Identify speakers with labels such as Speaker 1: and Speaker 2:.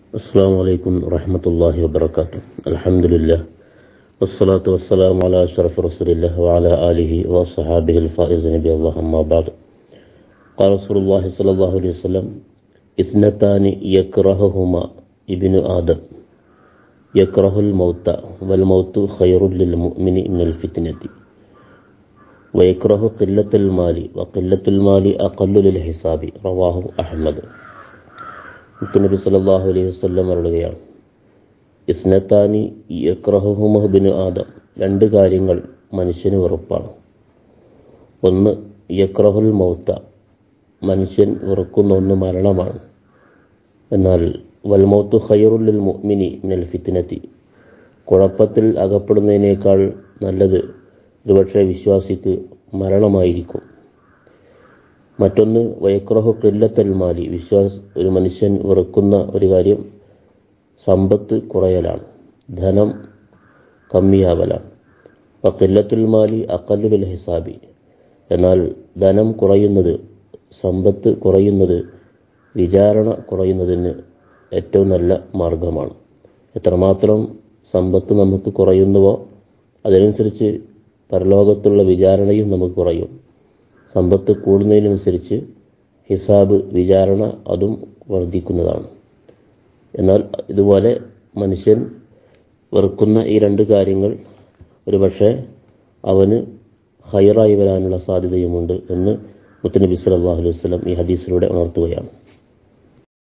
Speaker 1: السلام عليكم ورحمة الله وبركاته. الحمد لله والصلاة والسلام على أشرف رسول الله وعلى آله وصحابه الفائزين بالله أما بعد. قال رسول الله صلى الله عليه وسلم: اثنتان يكرههما ابن آدم، يكره الموت والموت خير للمؤمن من الفتنة، ويكره قلة المال وقلة المال أقل للحساب. رواه أحمد. നബി സല്ലല്ലാഹു അലൈഹി വസല്ലം പറയുകയാണ്, ഇസ്നത്താനി യക്റഹുഹുമാ ഇബ്നു ആദം, രണ്ട് കാര്യങ്ങൾ മനുഷ്യന് വെറുപ്പാണ്. ഒന്ന്, യക്റഹുൽ മൗത, മനുഷ്യൻ വെറുക്കുന്ന ഒന്ന് മരണമാണ്. എന്നാൽ വൽ മൗതു ഖൈറുൽ ലിൽ മുഅ്മിനി മിനൽ ഫിത്നതി, കുഴപ്പത്തിൽ അകപ്പെടുന്നതിനേക്കാൾ നല്ലത് ഒരുപക്ഷെ വിശ്വാസിക്ക് മരണമായിരിക്കും. മറ്റൊന്ന്, വയക്റഹു ഖില്ലത്തൽ മാലി, ഒരു മനുഷ്യൻ വെറുക്കുന്ന ഒരു കാര്യം സമ്പത്ത് കുറയലാണ്, ധനം കമ്മിയാവലാണ്. ഖില്ലത്തുൽ മാലി അഖല്ലു ലിൽ ഹിസാബി, എന്നാൽ ധനം കുറയുന്നത്, സമ്പത്ത് കുറയുന്നത് വിചാരണ കുറയുന്നതിന് ഏറ്റവും നല്ല മാർഗമാണ്. എത്രമാത്രം സമ്പത്ത് നമുക്ക് കുറയുന്നുവോ അതിനനുസരിച്ച് പരലോകത്തുള്ള വിചാരണയും നമുക്ക് കുറയും. സമ്പത്ത് കൂടുന്നതിനനുസരിച്ച് ഹിസാബ്, വിചാരണ അതും വർദ്ധിക്കുന്നതാണ്. എന്നാൽ ഇതുപോലെ മനുഷ്യൻ വെറുക്കുന്ന ഈ രണ്ട് കാര്യങ്ങൾ ഒരുപക്ഷെ അവന് ഖൈറായി വരാനുള്ള സാധ്യതയുമുണ്ട് എന്ന് മുത്തുനബി സല്ലല്ലാഹു അലൈഹി വസല്ലം ഈ ഹദീസിലൂടെ ഉണർത്തുകയാണ്.